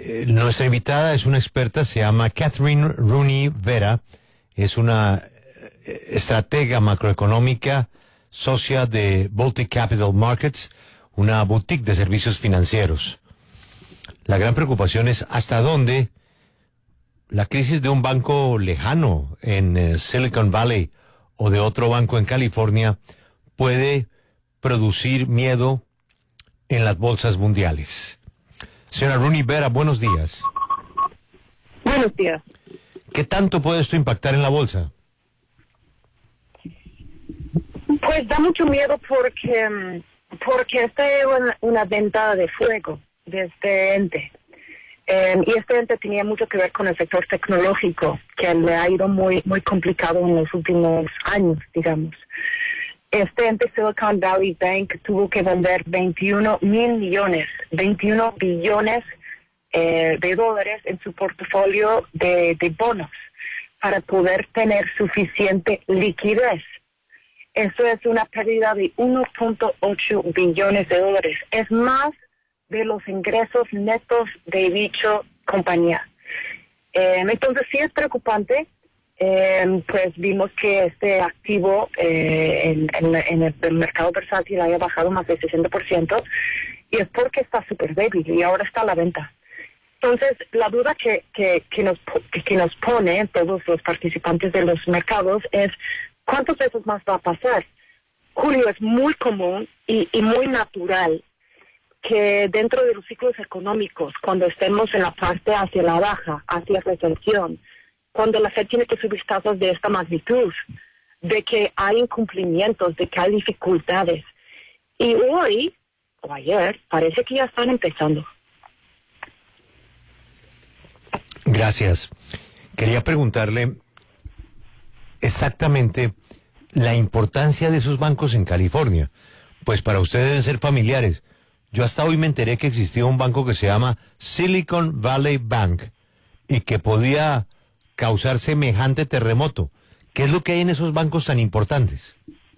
Nuestra invitada es una experta, se llama Catherine Rooney Vera, es una estratega macroeconómica, socia de Baltic Capital Markets, una boutique de servicios financieros. La gran preocupación es hasta dónde la crisis de un banco lejano en Silicon Valley o de otro banco en California puede producir miedo en las bolsas mundiales. Señora Rooney Vera, buenos días. Buenos días. ¿Qué tanto puede esto impactar en la bolsa? Pues da mucho miedo porque esta es una venta de fuego de este ente. Y este ente tenía mucho que ver con el sector tecnológico, que le ha ido muy complicado en los últimos años, digamos. Este ente Silicon Valley Bank tuvo que vender 21 billones de dólares en su portafolio de bonos para poder tener suficiente liquidez. Eso es una pérdida de 1.8 billones de dólares. Es más de los ingresos netos de dicha compañía. Entonces sí es preocupante. Pues vimos que este activo en el mercado versátil haya bajado más del 60%, y es porque está súper débil y ahora está a la venta. Entonces, la duda que nos pone todos los participantes de los mercados es ¿cuántos veces más va a pasar? Julio, es muy común y muy natural que dentro de los ciclos económicos, cuando estemos en la parte hacia la baja, hacia recesión, cuando la Fed tiene que subir tasas de esta magnitud, de que hay incumplimientos, de que hay dificultades. Y hoy, o ayer, parece que ya están empezando. Gracias. Quería preguntarle exactamente la importancia de esos bancos en California. Pues para ustedes deben ser familiares. Yo hasta hoy me enteré que existía un banco que se llama Silicon Valley Bank y que podía causar semejante terremoto. ¿Qué es lo que hay en esos bancos tan importantes?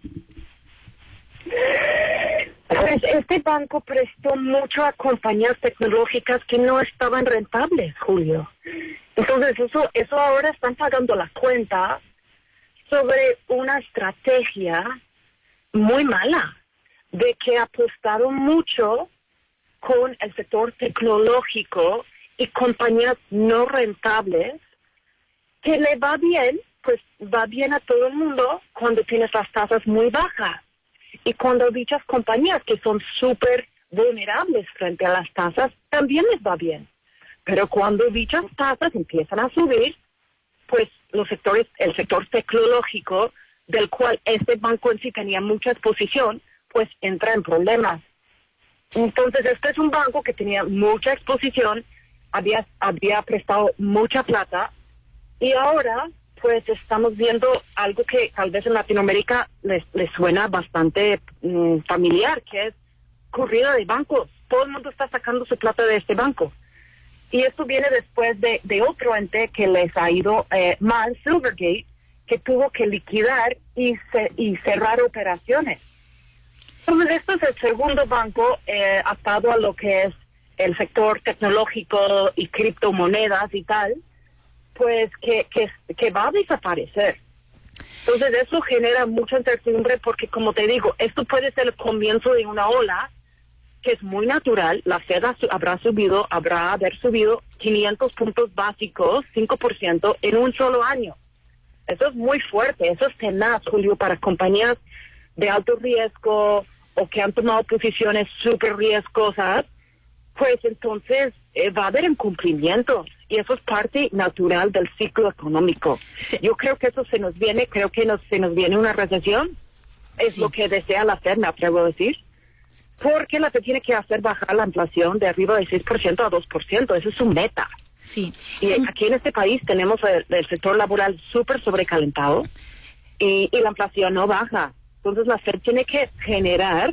Pues este banco prestó mucho a compañías tecnológicas que no estaban rentables, Julio. Entonces eso ahora están pagando la cuenta sobre una estrategia muy mala, de que apostaron mucho con el sector tecnológico y compañías no rentables, que le va bien, pues va bien a todo el mundo cuando tienes las tasas muy bajas. Y cuando dichas compañías que son súper vulnerables frente a las tasas, también les va bien. Pero cuando dichas tasas empiezan a subir, pues el sector tecnológico, del cual este banco en sí tenía mucha exposición, pues entra en problemas. Entonces este es un banco que tenía mucha exposición, había prestado mucha plata, y ahora pues estamos viendo algo que tal vez en Latinoamérica les suena bastante familiar, que es corrida de bancos. Todo el mundo está sacando su plata de este banco. Y esto viene después de otro ente que les ha ido mal, Silvergate, que tuvo que liquidar y cerrar operaciones. Entonces, esto es el segundo banco atado a lo que es el sector tecnológico y criptomonedas y tal, pues que va a desaparecer. Entonces, eso genera mucha incertidumbre porque, como te digo, esto puede ser el comienzo de una ola que es muy natural. La Fed habrá haber subido 500 puntos básicos, 5% en un solo año. Eso es muy fuerte, eso es tenaz, Julio, para compañías de alto riesgo o que han tomado posiciones súper riesgosas. Pues entonces va a haber incumplimientos y eso es parte natural del ciclo económico. Sí. Yo creo que eso se nos viene, se nos viene una recesión, es lo que desea la Fed, me atrevo a decir, porque la Fed tiene que hacer bajar la inflación de arriba de 6% a 2%, eso es su meta. Sí. Y aquí en este país tenemos el sector laboral súper sobrecalentado y la inflación no baja. Entonces la Fed tiene que generar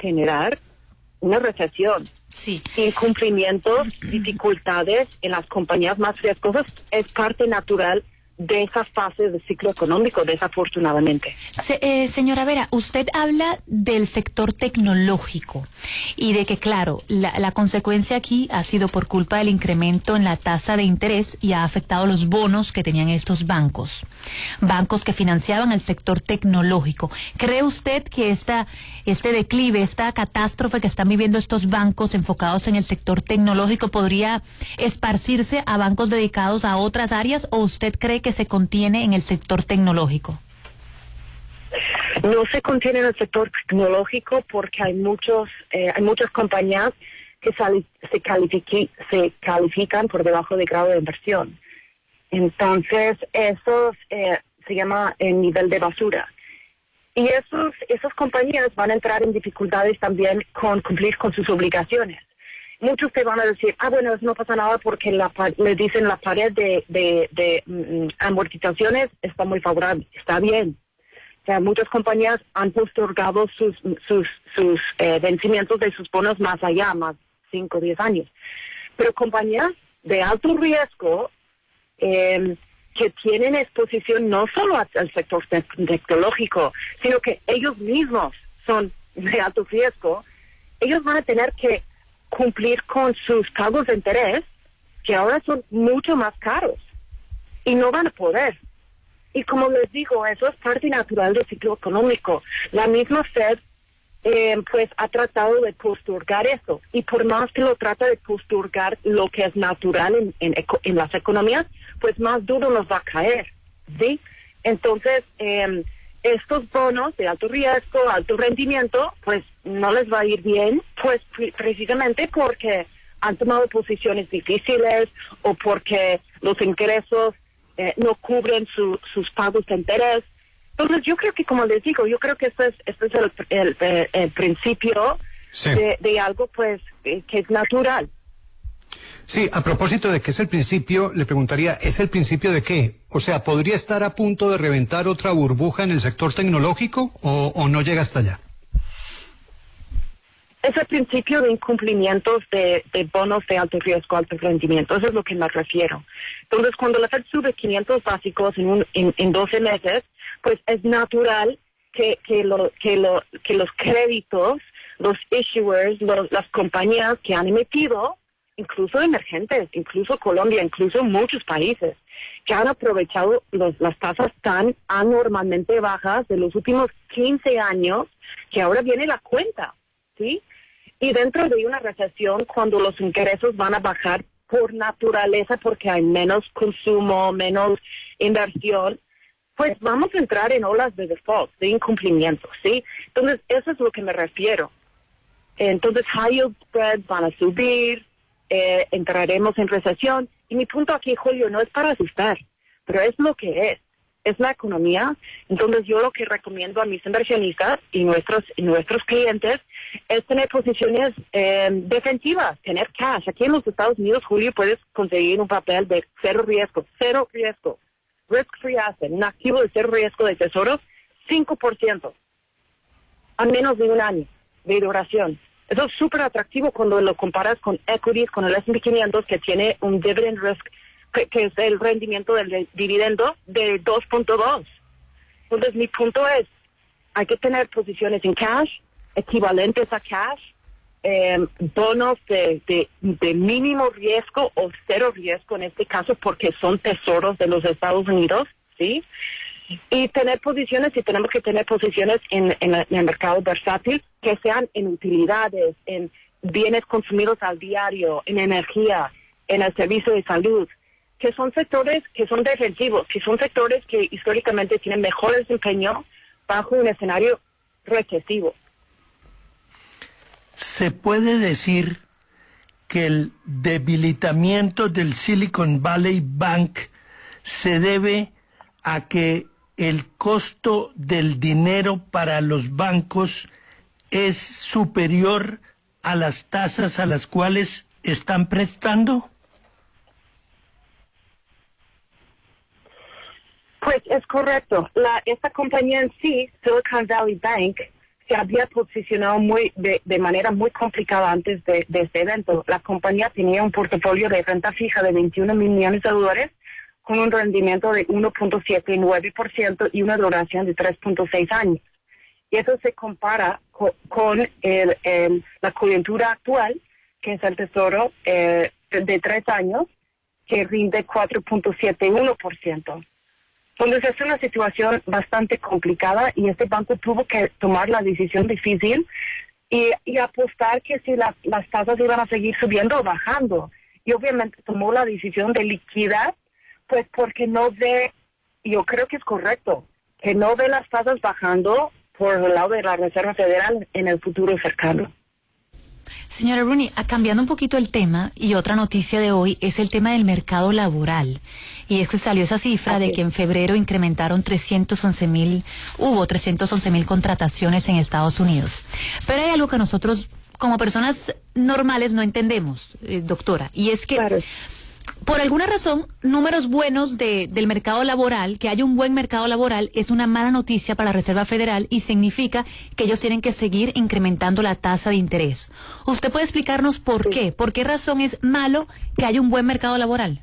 una recesión. Sí. Incumplimientos, dificultades en las compañías más riesgosas es parte natural de esas fases del ciclo económico, desafortunadamente. Señora Vera, usted habla del sector tecnológico y de que, claro, la consecuencia aquí ha sido por culpa del incremento en la tasa de interés y ha afectado los bonos que tenían estos bancos que financiaban el sector tecnológico. ¿Cree usted que este declive, esta catástrofe que están viviendo estos bancos enfocados en el sector tecnológico podría esparcirse a bancos dedicados a otras áreas, o usted cree que se contiene en el sector tecnológico? No se contiene en el sector tecnológico porque hay muchas compañías que se califican por debajo de grado de inversión. Entonces, eso se llama el nivel de basura. Y esas compañías van a entrar en dificultades también con cumplir con sus obligaciones. Muchos te van a decir, bueno, eso no pasa nada porque le dicen la pared de amortizaciones está muy favorable. Está bien. O sea, muchas compañías han postergado sus vencimientos de sus bonos más allá, más 5 o 10 años. Pero compañías de alto riesgo que tienen exposición no solo al sector tecnológico, sino que ellos mismos son de alto riesgo, ellos van a tener que cumplir con sus pagos de interés, que ahora son mucho más caros, y no van a poder. Y como les digo, eso es parte natural del ciclo económico. La misma Fed pues ha tratado de postergar eso, y por más que lo trata de postergar lo que es natural en las economías, pues más duro nos va a caer, ¿sí? Entonces, estos bonos de alto riesgo, alto rendimiento, pues no les va a ir bien, pues precisamente porque han tomado posiciones difíciles o porque los ingresos no cubren sus pagos de interés. Entonces, yo creo que, como les digo, yo creo que este es el principio sí. de algo, pues, que es natural. Sí, a propósito de que es el principio, le preguntaría, ¿es el principio de qué? O sea, ¿podría estar a punto de reventar otra burbuja en el sector tecnológico o no llega hasta allá? Es el principio de incumplimientos de bonos de alto riesgo, alto rendimiento. Eso es lo que me refiero. Entonces, cuando la Fed sube 500 básicos en 12 meses, pues es natural que los créditos, los issuers, las compañías que han emitido, incluso emergentes, incluso Colombia, incluso muchos países, que han aprovechado las tasas tan anormalmente bajas de los últimos 15 años, que ahora viene la cuenta, ¿sí? Y dentro de una recesión, cuando los ingresos van a bajar por naturaleza, porque hay menos consumo, menos inversión, pues vamos a entrar en olas de default, de incumplimiento, ¿sí? Entonces, eso es lo que me refiero. Entonces, high yield spreads van a subir, entraremos en recesión. Y mi punto aquí, Julio, no es para asustar, pero es lo que es la economía. Entonces, yo lo que recomiendo a mis inversionistas y nuestros clientes es tener posiciones defensivas, tener cash. Aquí en los Estados Unidos, Julio, puedes conseguir un papel de cero riesgo, risk-free asset, un activo de cero riesgo de tesoros, 5%, a menos de un año de duración. Eso es súper atractivo cuando lo comparas con equities, con el S&P 500, que tiene un dividend risk, que es el rendimiento del dividendo de 2.2. Entonces, mi punto es, hay que tener posiciones en cash, equivalentes a cash, bonos de mínimo riesgo o cero riesgo en este caso, porque son tesoros de los Estados Unidos, ¿sí? Y tener posiciones, y tenemos que tener posiciones en el mercado versátil, que sean en utilidades, en bienes consumidos al diario, en energía, en el servicio de salud, que son sectores que son defensivos, que son sectores que históricamente tienen mejor desempeño bajo un escenario recesivo. ¿Se puede decir que el debilitamiento del Silicon Valley Bank se debe a que el costo del dinero para los bancos es superior a las tasas a las cuales están prestando? Pues es correcto. Esta compañía en sí, Silicon Valley Bank, se había posicionado de manera muy complicada antes de este evento. La compañía tenía un portafolio de renta fija de $21 mil millones, con un rendimiento de 1.79% y una duración de 3.6 años. Y eso se compara con la coyuntura actual, que es el Tesoro de 3 años, que rinde 4.71%. Entonces es una situación bastante complicada y este banco tuvo que tomar la decisión difícil y apostar que si las tasas iban a seguir subiendo o bajando. Y obviamente tomó la decisión de liquidar, pues porque no ve, yo creo que es correcto, que no ve las tasas bajando por el lado de la Reserva Federal en el futuro cercano. Señora Rooney, cambiando un poquito el tema, y otra noticia de hoy es el tema del mercado laboral. Y es que salió esa cifra de que en febrero incrementaron hubo 311,000 contrataciones en Estados Unidos. Pero hay algo que nosotros, como personas normales, no entendemos, doctora, y es que... Claro. Por alguna razón, números buenos del mercado laboral, que haya un buen mercado laboral, es una mala noticia para la Reserva Federal y significa que ellos tienen que seguir incrementando la tasa de interés. ¿Usted puede explicarnos por qué? ¿Por qué razón es malo que haya un buen mercado laboral?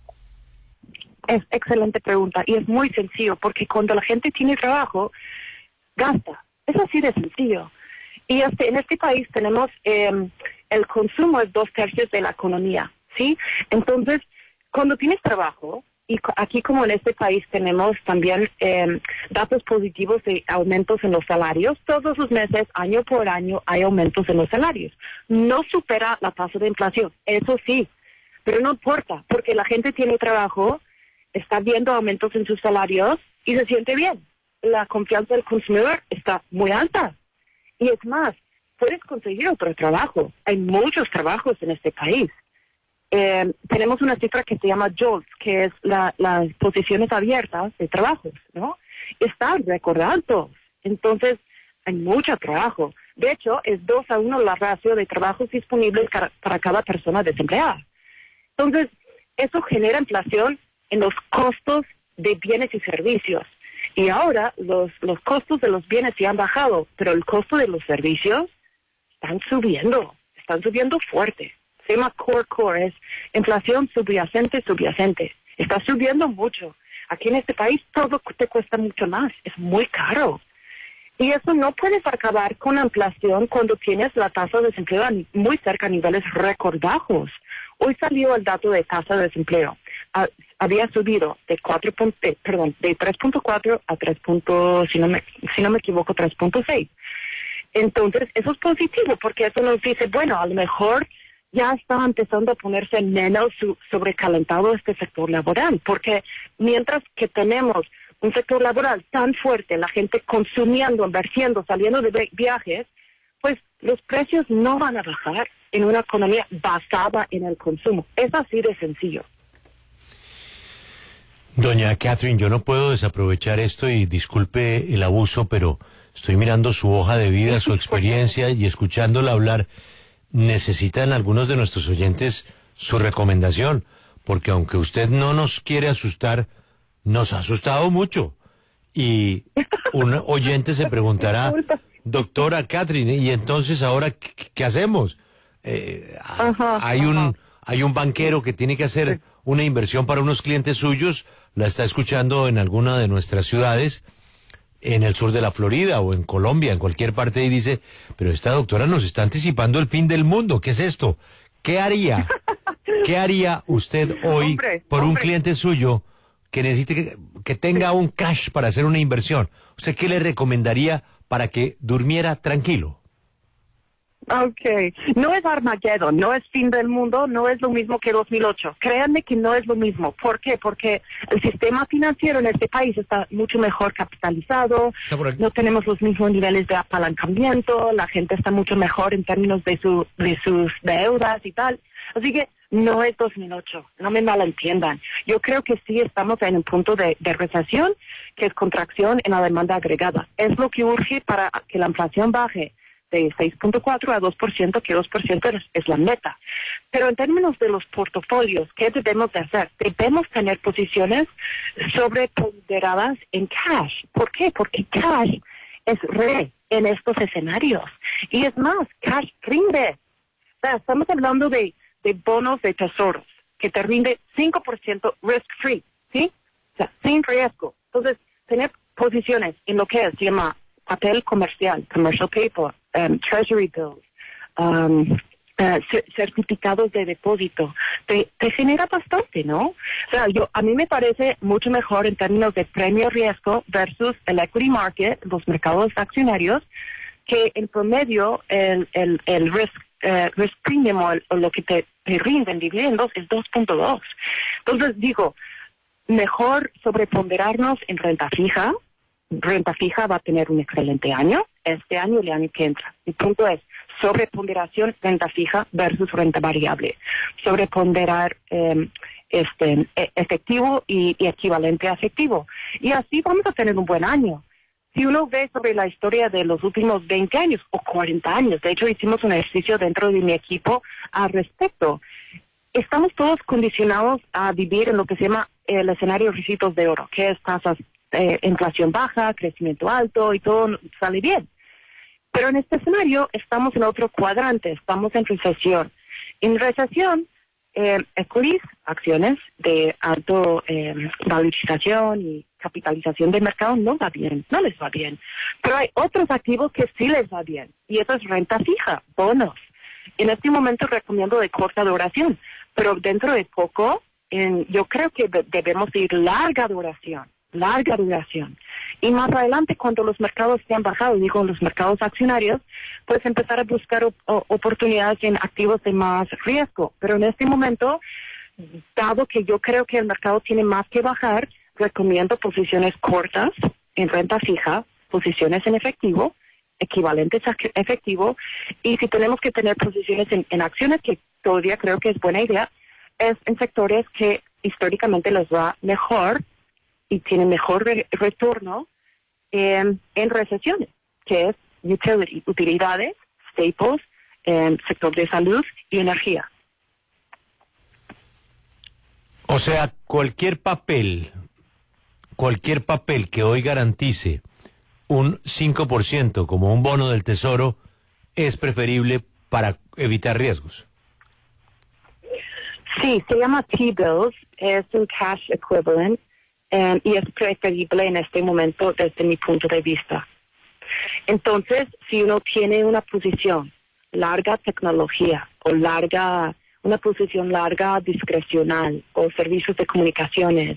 Es excelente pregunta y es muy sencillo, porque cuando la gente tiene trabajo, gasta. Es así de sencillo. Y en este país tenemos, el consumo es 2/3 de la economía. ¿Sí? Entonces, cuando tienes trabajo, y aquí como en este país tenemos también datos positivos de aumentos en los salarios, todos los meses, año por año, hay aumentos en los salarios. No supera la tasa de inflación, eso sí, pero no importa, porque la gente tiene trabajo, está viendo aumentos en sus salarios y se siente bien. La confianza del consumidor está muy alta. Y es más, puedes conseguir otro trabajo. Hay muchos trabajos en este país. Tenemos una cifra que se llama JOLTS, que es las posiciones abiertas de trabajos, ¿no? Están récord altos. Entonces, hay mucho trabajo. De hecho, es 2-1 la ratio de trabajos disponibles para cada persona desempleada. Entonces, eso genera inflación en los costos de bienes y servicios. Y ahora los costos de los bienes sí han bajado, pero el costo de los servicios están subiendo fuerte. Se llama core, es inflación subyacente. Está subiendo mucho. Aquí en este país todo te cuesta mucho más, es muy caro. Y eso no puedes acabar con la inflación cuando tienes la tasa de desempleo muy cerca a niveles récord bajos. Hoy salió el dato de tasa de desempleo. Había subido de 3.4 a 3. Si no me equivoco, 3.6. Entonces, eso es positivo porque eso nos dice, bueno, a lo mejor ya está empezando a ponerse menos sobrecalentado este sector laboral, porque mientras que tenemos un sector laboral tan fuerte, la gente consumiendo, invirtiendo, saliendo de viajes, pues los precios no van a bajar en una economía basada en el consumo. Es así de sencillo. Doña Catherine, yo no puedo desaprovechar esto y disculpe el abuso, pero estoy mirando su hoja de vida, su experiencia y escuchándola hablar. Necesitan algunos de nuestros oyentes su recomendación, porque aunque usted no nos quiere asustar, nos ha asustado mucho. Y un oyente se preguntará, doctora Catherine, ¿y entonces ahora qué hacemos? Hay un banquero que tiene que hacer una inversión para unos clientes suyos, la está escuchando en alguna de nuestras ciudades, en el sur de la Florida o en Colombia, en cualquier parte, y dice, pero esta doctora nos está anticipando el fin del mundo, ¿qué es esto? ¿Qué haría usted hoy por un cliente suyo que necesite que tenga un cash para hacer una inversión? ¿Usted qué le recomendaría para que durmiera tranquilo? Okay, no es Armageddon, no es fin del mundo, no es lo mismo que 2008. Créanme que no es lo mismo. ¿Por qué? Porque el sistema financiero en este país está mucho mejor capitalizado, no tenemos los mismos niveles de apalancamiento, la gente está mucho mejor en términos de sus deudas y tal. Así que no es 2008, no me malentiendan. Yo creo que sí estamos en un punto de recesión, que es contracción en la demanda agregada. Es lo que urge para que la inflación baje de 6.4 a 2%, que 2% es la meta. Pero en términos de los portafolios, ¿qué debemos de hacer? Debemos tener posiciones sobreponderadas en cash. ¿Por qué? Porque cash es rey en estos escenarios. Y es más, cash rinde. O sea, estamos hablando de bonos de tesoros, que te rinde 5% risk free. ¿sí? O sea, sin riesgo. Entonces, tener posiciones en lo que se llama papel comercial, commercial paper, treasury bills, certificados de depósito, te genera bastante, ¿no? O sea, a mí me parece mucho mejor en términos de premio-riesgo versus el equity market, los mercados accionarios, que en promedio el risk premium o lo que te rinden dividendos es 2.2. Entonces digo, mejor sobreponderarnos en renta fija. Renta fija va a tener un excelente año, este año y el año que entra. Mi punto es sobreponderación renta fija versus renta variable. Sobreponderar efectivo y equivalente a efectivo. Y así vamos a tener un buen año. Si uno ve sobre la historia de los últimos 20 años o 40 años, de hecho hicimos un ejercicio dentro de mi equipo al respecto, estamos todos condicionados a vivir en lo que se llama el escenario ricitos de oro, que es tasas, inflación baja, crecimiento alto y todo sale bien. Pero en este escenario estamos en otro cuadrante, estamos en recesión. En recesión, equities, acciones de alto valorización y capitalización de mercado no va bien, no les va bien. Pero hay otros activos que sí les va bien, y eso es renta fija, bonos. En este momento recomiendo de corta duración, pero dentro de poco yo creo que debemos ir larga duración. Y más adelante, cuando los mercados se han bajado, digo los mercados accionarios, pues empezar a buscar oportunidades en activos de más riesgo. Pero en este momento, dado que yo creo que el mercado tiene más que bajar, recomiendo posiciones cortas en renta fija, posiciones en efectivo, equivalentes a efectivo, y si tenemos que tener posiciones en acciones, que todavía creo que es buena idea, es en sectores que históricamente les va mejor y tienen mejor retorno en recesiones, que es utilidades, staples, sector de salud y energía. O sea, cualquier papel que hoy garantice un 5% como un bono del tesoro es preferible para evitar riesgos. Sí, se llama T-bills, es un cash equivalent, y es preferible en este momento desde mi punto de vista. Entonces, si uno tiene una posición larga tecnología o una posición larga discrecional o servicios de comunicaciones,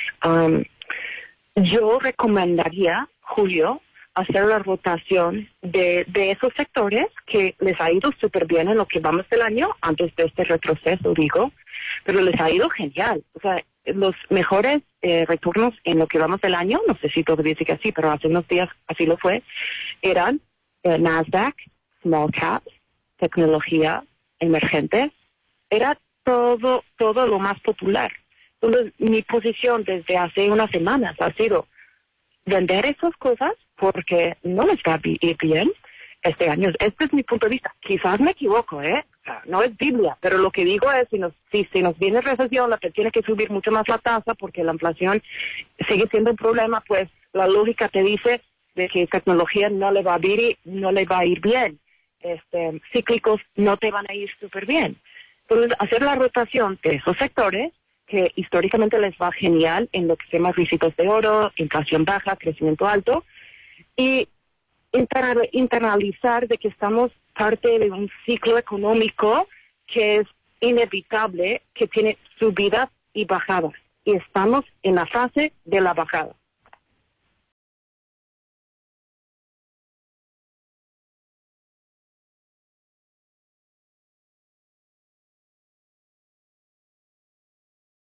yo recomendaría, Julio, hacer la rotación de esos sectores que les ha ido súper bien en lo que vamos del año, antes de este retroceso, digo, pero les ha ido genial. O sea, los mejores retornos en lo que vamos del año, no sé si todo dice que así, pero hace unos días así lo fue, eran Nasdaq, small caps, tecnología, emergentes, era todo lo más popular. Entonces, mi posición desde hace unas semanas ha sido vender esas cosas porque no les va a ir bien este año. Este es mi punto de vista. Quizás me equivoco, O sea, no es Biblia, pero lo que digo es, si nos viene recesión, la Fed tiene que subir mucho más la tasa porque la inflación sigue siendo un problema, pues la lógica te dice de que tecnología no le va a ir bien. Cíclicos no te van a ir súper bien. Entonces, hacer la rotación de esos sectores que históricamente les va genial en lo que se llama ricitos de oro, inflación baja, crecimiento alto, y internalizar de que estamos parte de un ciclo económico que es inevitable, que tiene subidas y bajadas, y estamos en la fase de la bajada.